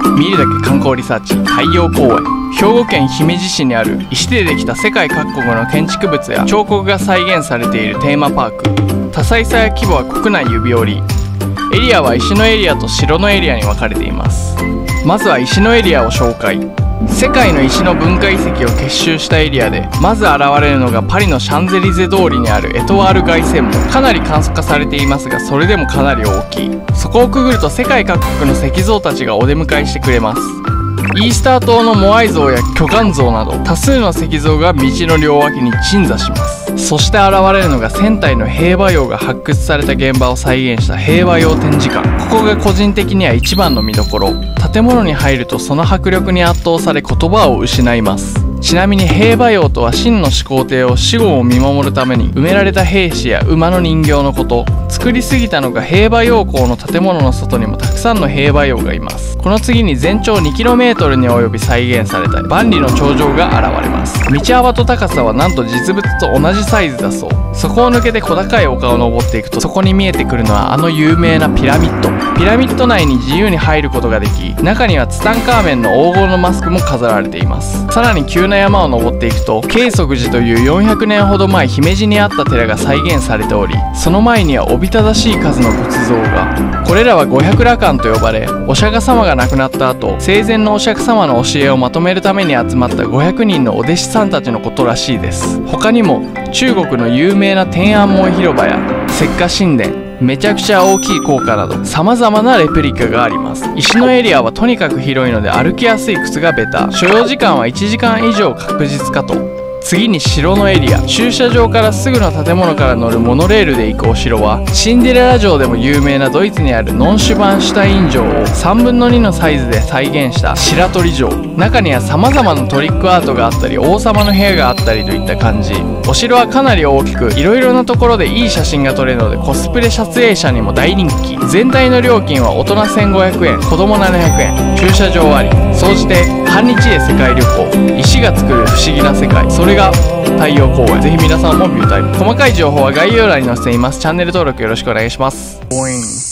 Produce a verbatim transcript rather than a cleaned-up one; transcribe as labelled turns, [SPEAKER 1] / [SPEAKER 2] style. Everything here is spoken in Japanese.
[SPEAKER 1] 見るだけ観光リサーチ太陽公園。兵庫県姫路市にある石でできた世界各国の建築物や彫刻が再現されているテーマパーク。多彩さや規模は国内指折り。エリアは石のエリアと城のエリアに分かれています。まずは石のエリアを紹介。世界の石の文化遺跡を結集したエリアで、まず現れるのがパリのシャンゼリゼ通りにあるエトワール凱旋門。かなり簡素化されていますが、それでもかなり大きい。そこをくぐると世界各国の石像たちがお出迎えしてくれます。イースター島のモアイ像や巨漢像など多数の石像が道の両脇に鎮座します。そして現れるのがせん体の兵馬俑が発掘された現場を再現した兵馬俑展示館。ここが個人的には一番の見どころ。建物に入るとその迫力に圧倒され言葉を失います。ちなみに兵馬俑とは秦の始皇帝を死後を見守るために埋められた兵士や馬の人形のこと。作りすぎたのか兵馬俑港の建物の外にもたくさんの兵馬俑がいます。この次に全長にキロメートルに及び再現された万里の長城が現れます。道幅と高さはなんと実物と同じサイズだそう。そこを抜けて小高い丘を登っていくと、そこに見えてくるのはあの有名なピラミッド。ピラミッド内に自由に入ることができ、中にはツタンカーメンの黄金のマスクも飾られています。さらに急な山を登っていくと、慶則寺というよんひゃくねんほど前姫路にあった寺が再現されており、その前にはおびただしい数の仏像が。これらは五百羅漢と呼ばれ、お釈迦様が亡くなった後、生前のお釈迦様の教えをまとめるために集まったごひゃくにんのお弟子さんたちのことらしいです。他にも中国の有名な天安門広場や石化神殿、めちゃくちゃ大きい高架など様々なレプリカがあります。石のエリアはとにかく広いので歩きやすい靴がベタ。所要時間はいちじかん以上確実かと。次に城のエリア。駐車場からすぐの建物から乗るモノレールで行くお城は、シンデレラ城でも有名なドイツにあるノンシュバンシュタイン城をさんぶんのにのサイズで再現した白鳥城。中には様々なトリックアートがあったり、王様の部屋があったりといった感じ。お城はかなり大きく、いろいろなところでいい写真が撮れるので、コスプレ撮影者にも大人気。全体の料金は大人せんごひゃくえん、子供ななひゃくえん、駐車場あり。総じて半日で世界旅行。石が作る不思議な世界、それが太陽公園。ぜひ皆さんもビュータイム。細かい情報は概要欄に載せています。チャンネル登録よろしくお願いします。